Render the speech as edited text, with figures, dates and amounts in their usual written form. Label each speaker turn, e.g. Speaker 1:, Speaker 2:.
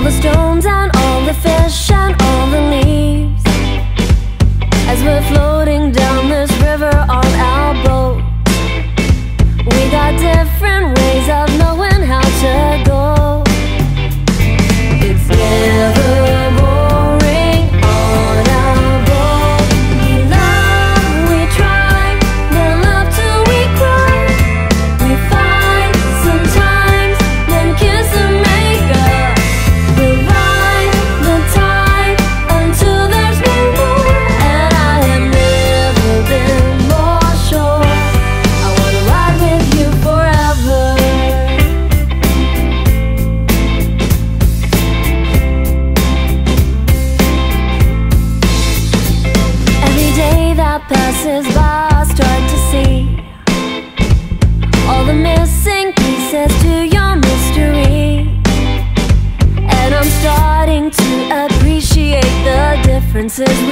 Speaker 1: the stones and all the fish and all the leaves, as we're floating down this river on our boat. We got different ways of knowing how to go. It's never boring on our boat. We love, we try, then love till we cry. We fight sometimes, then kiss and make up. We'll ride the tide until there's no more. And I have never been more sure I wanna ride with you forever. Every day that passes by, I start to see all the missing pieces to your mystery. And I'm starting to appreciate the differences